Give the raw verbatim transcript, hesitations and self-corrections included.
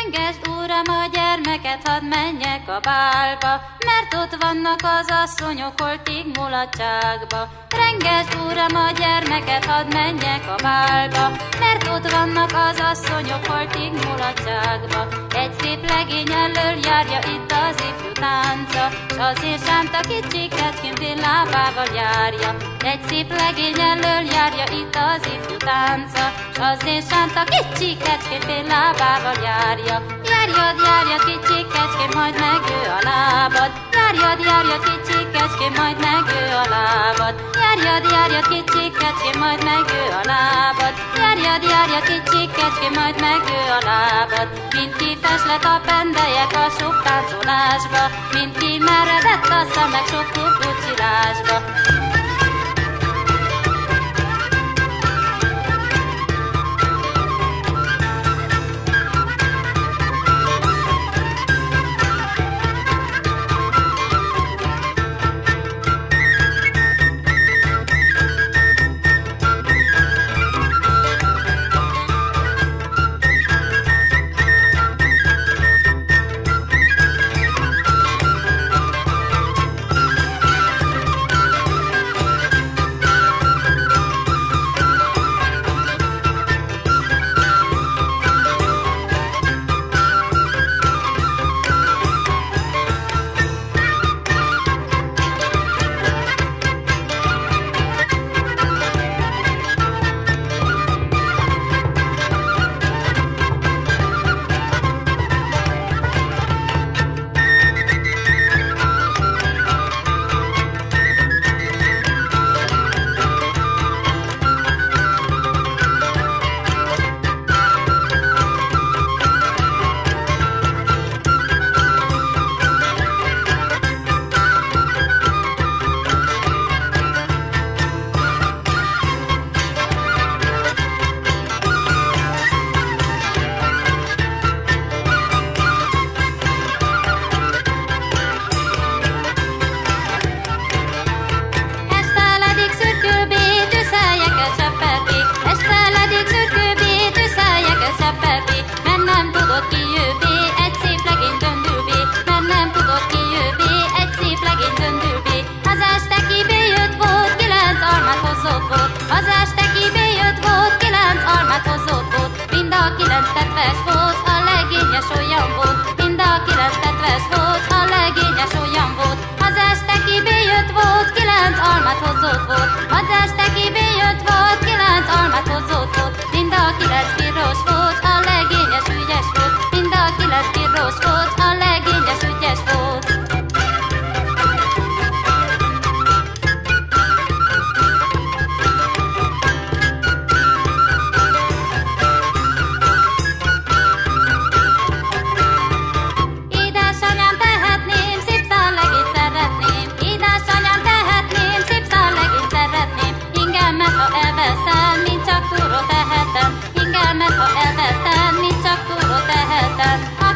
Rengesd, Uram, a gyermeket, hadd menjek a bálba, mert ott vannak az asszonyok holtig mulatságba. Rengesd, Uram, a gyermeket, hadd menjek a bálba, mert ott vannak az asszonyok holtig mulatságba. Egy szép legény elől járja itt az ifjú tánca, s az én sánta kicsiket kint lábával járja. Egy szép legény elől járja itt az ifjú tánca, s az én sánta kicsiket kint lábával járja. Járjad, járjad, kicsi kecském, majd megő a lábad. Járjad, járjad, kicsi kecském, majd megő a lábad. Járjad, járjad, kicsi kecském, majd megő a lábad. Járjad, járjad, kicsi kecském, majd megő a lábad. Mint ki feslet a pendelyek a sok táncolásba, mint ki meredett a szemek sok kukucsilásba. Ingelmet, ha elveszem, mint csak túró tehetem.